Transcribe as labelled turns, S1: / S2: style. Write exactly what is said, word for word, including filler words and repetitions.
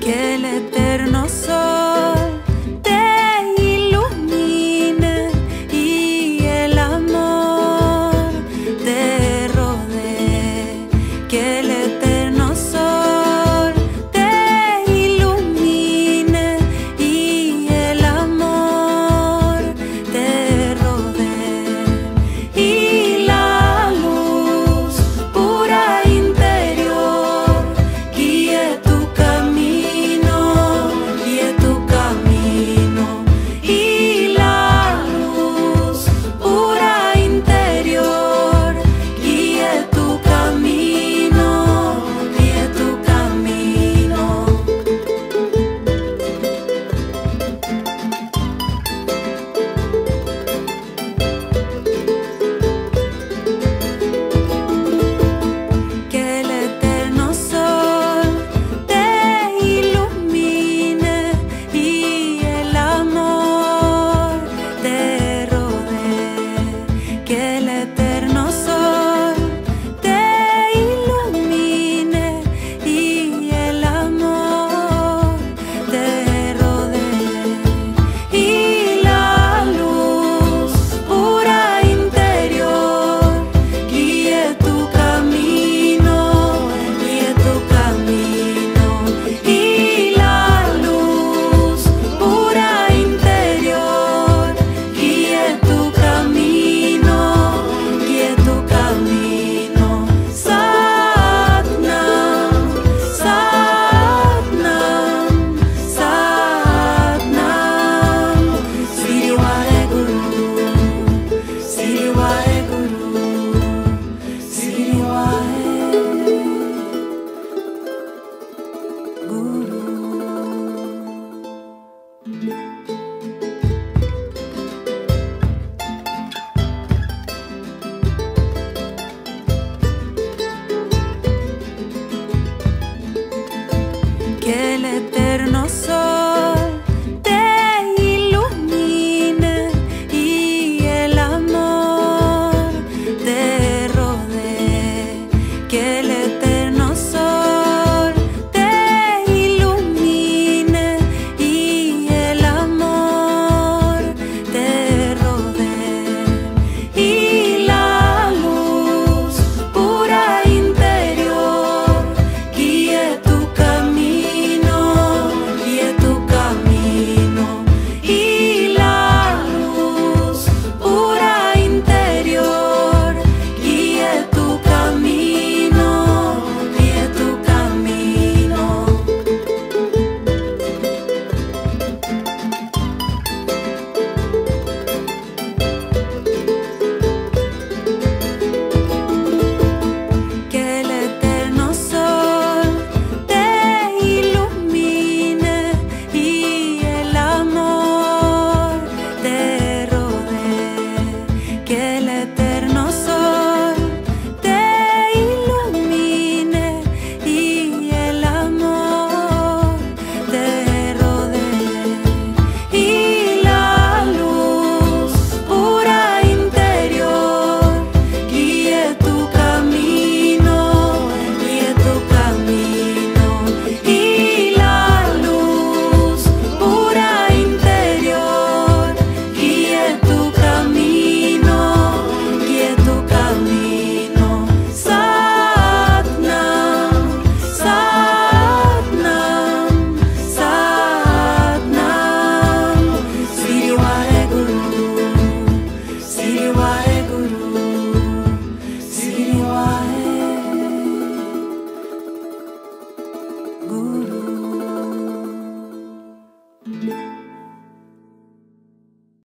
S1: que el eterno sol te ilumine y el amor te rodee, que el eterno sol te ilumine y el amor te rodee, y la luz pura interior guíe tu camino, guíe tu camino, y la luz pura interior guíe tu camino, guíe tu camino. Que el eterno sol te ilumine y el amor te rodee, que el eterno sol te ilumine y el amor te rodee, y la luz pura interior guíe tu camino, guíe tu camino, y la luz pura interior guíe tu camino, guíe tu camino. Satnam, Satnam, Satnam, Sri Waheguru, Sri Waheguru, Sri Waheguru. Que el